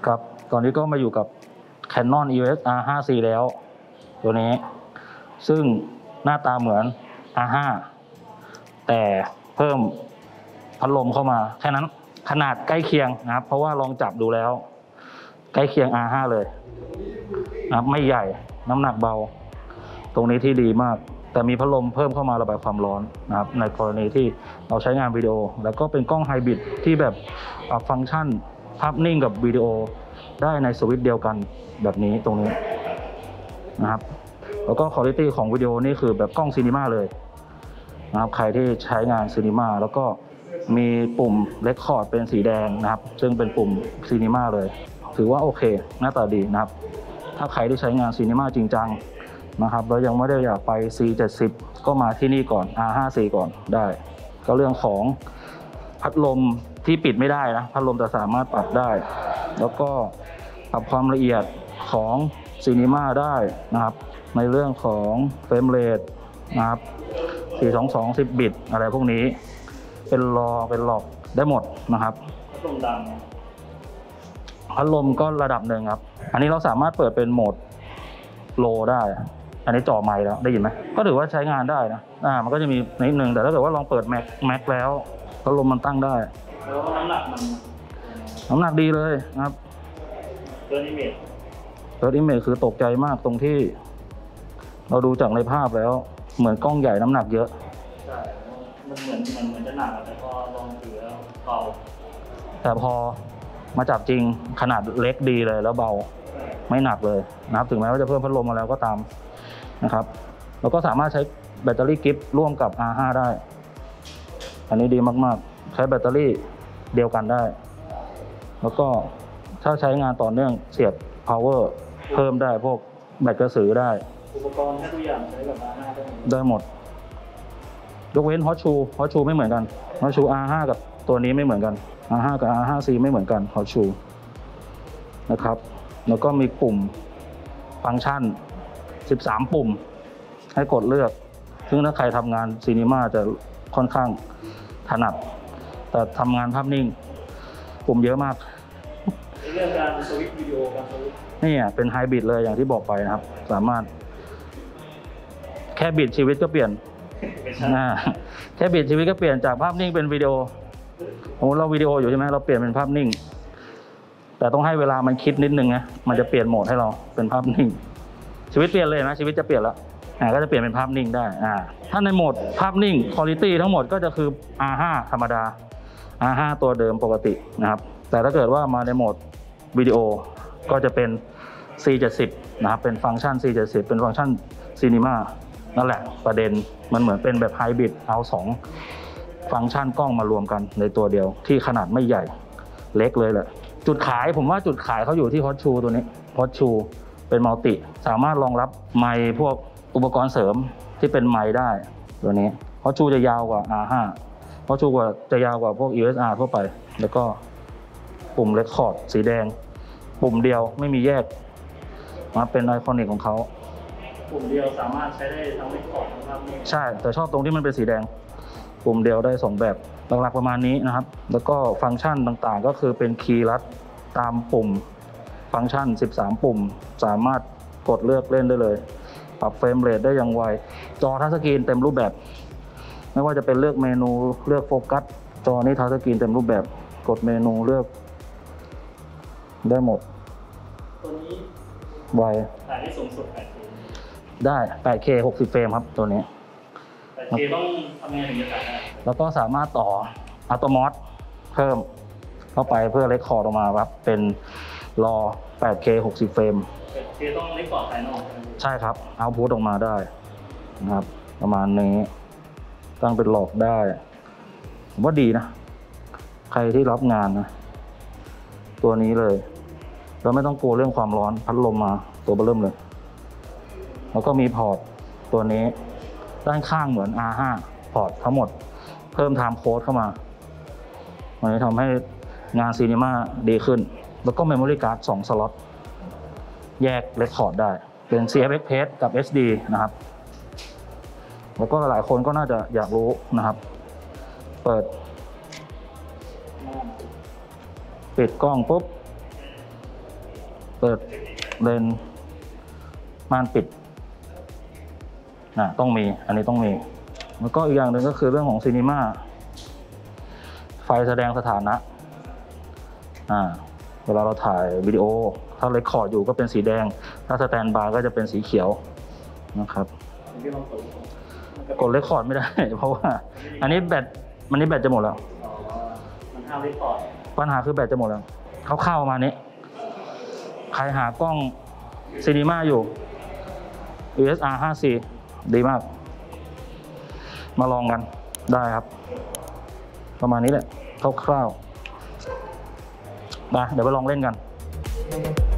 ครับตอนนี้ก็มาอยู่กับ Canon EOS R5C แล้วตัวนี้ซึ่งหน้าตาเหมือน R5 แต่เพิ่มพัดลมเข้ามาแค่นั้นขนาดใกล้เคียงนะครับเพราะว่าลองจับดูแล้วใกล้เคียง R5 เลยนะครับไม่ใหญ่น้ำหนักเบาตรงนี้ที่ดีมากแต่มีพัดลมเพิ่มเข้ามาระบายความร้อนนะครับในกรณีที่เราใช้งานวิดีโอแล้วก็เป็นกล้องไฮบริดที่แบบปรับฟังก์ชันภาพนิ่งกับวิดีโอได้ในสวิตช์เดียวกันแบบนี้ตรงนี้นะครับแล้วก็คุณภาพของวิดีโอนี่คือแบบกล้องซีนีมาเลยนะครับใครที่ใช้งานซีนีมาแล้วก็มีปุ่มเรคคอร์ดเป็นสีแดงนะครับซึ่งเป็นปุ่มซีนีมาเลยถือว่าโอเคหน้าตาดีนะครับถ้าใครที่ใช้งานซีนีมาจริงจังนะครับแล้วยังไม่ได้อยากไป C70 ก็มาที่นี่ก่อน R5C ก่อนได้ก็เรื่องของพัดลมที่ปิดไม่ได้นะพัดลมจะสามารถปรับได้แล้วก็ปรับความละเอียดของซีนีมาได้นะครับในเรื่องของเฟรมเรทนะครับ422 10 บิตอะไรพวกนี้เป็นรอเป็นหลอกได้หมดนะครับพัดลมดังพัดลมก็ระดับหนึ่งครับอันนี้เราสามารถเปิดเป็นโหมดโลได้อันนี้จ่อไมค์แล้วได้ยินไหมก็ถือว่าใช้งานได้นะมันก็จะมีนิดนึงแต่ถ้าเกิดว่าลองเปิดแม็กแล้วพัดลมมันตั้งได้แล้วน้ำหนักดีเลยนะครับเฟิร์สอิมเมจคือตกใจมากตรงที่เราดูจากในภาพแล้วเหมือนกล้องใหญ่น้ำหนักเยอะใช่มันเหมือนจะหนักแต่พอลองถือแล้วเบาแต่พอมาจับจริงขนาดเล็กดีเลยแล้วเบาไม่หนักเลยนะครับถึงแม้ว่าจะเพิ่มพัดลมมาแล้วก็ตามนะครับแล้วก็สามารถใช้แบตเตอรี่กิฟต์ร่วมกับ R5 ได้อันนี้ดีมากๆใช้แบตเตอรี่เดียวกันได้แล้วก็ถ้าใช้งานต่อเนื่องเสียบ power เพิ่มได้พวกแบตกระสือได้อุปกรณ์ทุกอย่างใช้กับ R5 ได้หมดยกเว้นฮอตชูไม่เหมือนกันฮอตชู R5 กับตัวนี้ไม่เหมือนกัน R5 กับ R5C ไม่เหมือนกันฮอตชูนะครับแล้วก็มีปุ่มฟังก์ชัน13 ปุ่มให้กดเลือกซึ่งถ้าใครทำงานซีนีมาจะค่อนข้างถนัดแต่ทำงานภาพนิ่งปุ่มเยอะมากเรื่องการสวิตช์วิดีโอการสวิตช์นี่เป็นไฮบริดเลยอย่างที่บอกไปนะครับสามารถแค่บิดชีวิตก็เปลี่ยนแค่บิดชีวิตก็เปลี่ยนจากภาพนิ่งเป็นวิดีโอเราวิดีโออยู่ใช่ไหมเราเปลี่ยนเป็นภาพนิ่งแต่ต้องให้เวลามันคิดนิดนึงนะมันจะเปลี่ยนโหมดให้เราเป็นภาพนิ่งชีวิตเปลี่ยนเลยนะชีวิตจะเปลี่ยนแล้วก็จะเปลี่ยนเป็นภาพนิ่งได้ถ้าในโหมดภาพนิ่งคุณภาพทั้งหมดก็จะคือ R5 ธรรมดา R5 ตัวเดิมปกตินะครับแต่ถ้าเกิดว่ามาในโหมดวิดีโอก็จะเป็น C70 นะครับเป็นฟังก์ชัน C70 เป็นฟังก์ชันซีนีมานั่นแหละประเด็นมันเหมือนเป็นแบบไฮบริดเอา2ฟังก์ชันกล้องมารวมกันในตัวเดียวที่ขนาดไม่ใหญ่เล็กเลยแหละจุดขายผมว่าจุดขายเขาอยู่ที่ฮอตชูตัวนี้ฮอตชูเป็นมัลติสามารถรองรับไมค์พวกอุปกรณ์เสริมที่เป็นไมค์ได้ตัวนี้ฮอตชูจะยาวกว่า R5 ฮอตชูจะยาวกว่าพวก EOS R ทั่วไปแล้วก็ปุ่มเรคคอร์ดสีแดงปุ่มเดียวไม่มีแยกมาเป็นไอคอนิกของเขาปุ่มเดียวสามารถใช้ได้ทั้งเรคคอร์ดทั้งภาพนิ่งใช่แต่ชอบตรงที่มันเป็นสีแดงปุ่มเดียวได้2แบบหลักๆประมาณนี้นะครับแล้วก็ฟังก์ชันต่างๆก็คือเป็นคีย์ลัดตามปุ่มฟังก์ชัน13 ปุ่มสามารถกดเลือกเล่นได้เลยปรับเฟรมเรทได้อย่างไวจอทัชสกรีนเต็มรูปแบบไม่ว่าจะเป็นเลือกเมนูเลือกโฟกัสจอนี้ทัชสกรีนเต็มรูปแบบกดเมนูเลือกได้หมดตัวนี้ไวถ่ายได้สูงสุด 8K ได้ 8K 60 เฟรมครับตัวนี้ 8K ต้องทำยังไงถึงจะถ่ายได้แล้วก็สามารถต่ออัลโตมอสเพิ่มเข้าไปเพื่อเรคคอร์ดออกมาครับเป็นรอ 8K 60 เฟรม 8K ต้องเรคคอร์ดภายนอกใช่ครับเอาพุทออกมาได้นะครับประมาณนี้ตั้งเป็นหลอกได้ผมว่าดีนะใครที่รับงานนะตัวนี้เลยเราไม่ต้องกลัวเรื่องความร้อนพัดลมมาตัวเบิ่มเลยแล้วก็มีพอร์ตตัวนี้ด้านข้างเหมือน R5 พอร์ตทั้งหมดเพิ่มไทม์โค้ดเข้ามามันจะทำให้งานซีนีมาดีขึ้นแล้วก็เมมโมรี่การ์ด2 สล็อตแยกเรคคอร์ดได้เป็น CF Express กับ SD นะครับแล้วก็หลายคนก็น่าจะอยากรู้นะครับเปิดปิดกล้องปุ๊บเปิดเลนม่านปิดต้องมีอันนี้ต้องมีแล้วก็อีกอย่างหนึ่งก็คือเรื่องของซีนีมาไฟแสดงสถานะเวลาเราถ่ายวิดีโอถ้าเรคคอร์ดอยู่ก็เป็นสีแดงถ้าสแตนบายก็จะเป็นสีเขียวนะครับกดเรคคอร์ดไม่ได้เพราะว่าอันนี้แบตจะหมดแล้วมันห้ามเรคคอร์ดปัญหาคือแบตจะหมดแล้วเข้ามานี้ใครหากล้องซีนีมาอยู่ USR 5C ดีมากมาลองกันได้ครับประมาณนี้แหละคร่าวๆเดี๋ยวไปลองเล่นกัน